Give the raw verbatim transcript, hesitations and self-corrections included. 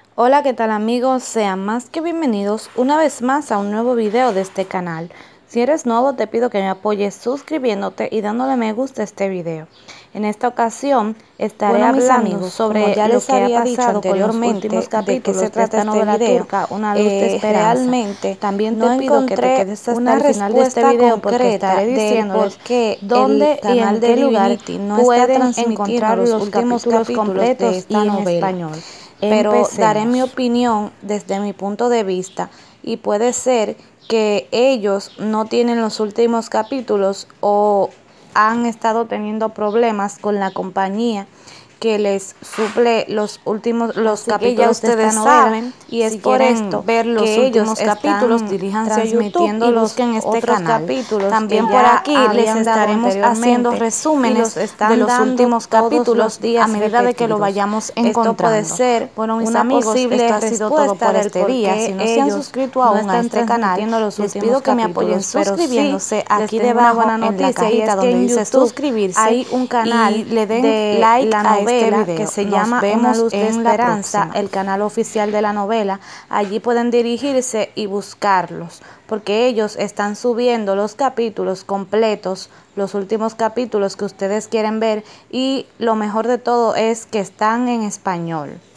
Hola, ¿qué tal amigos? Sean más que bienvenidos una vez más a un nuevo video de este canal. Si eres nuevo te pido que me apoyes suscribiéndote y dándole me gusta a este video. En esta ocasión estaré Bueno, mis hablando amigos, sobre como ya lo les que ha había dicho pasado con los anteriormente últimos de qué capítulos se de trata esta este novela video, turca, Una luz de eh, esperanza. realmente También no te pido que te encontré quedes hasta una el final de este respuesta video porque concreta estaré del diciéndoles por qué dónde el y canal en de qué lugar Divinity no está pueden transmitiendo encontrar los los últimos capítulos capítulos de completos esta y en novela. español. Pero daré mi Empecemos. opinión desde mi punto de vista y puede ser que ellos no tienen los últimos capítulos o han estado teniendo problemas con la compañía que les suple los últimos los Así que ya capítulos de esta ustedes novela saben, y es si por quieren esto ver los que ellos últimos capítulos, están diríjanse a YouTube transmitiendo y los busquen este otros canal. capítulos. También Que por ya aquí les habían dado estaremos haciendo anteriormente y resúmenes los de están los dando últimos todos capítulos los días a medida de que lo repetidos. vayamos Esto puede encontrando. ser Bueno, mis una amigos, posible esto ha sido todo respuesta por del este por día. qué Si no se han ellos suscrito no aún a están este canal, transmitiendo los les últimos pido que me apoyen capítulos, pero sí suscribiéndose les aquí tengo una debajo buena en la noticia y es cajita que donde en dice YouTube suscribirse hay un canal y le den de like la a este novela que video. se Nos llama Una vemos luz de en la esperanza, próxima. el canal oficial de la novela. Allí pueden dirigirse y buscarlos porque ellos están subiendo los capítulos completos, los últimos capítulos que ustedes quieren ver, y lo mejor de todo es que están en español.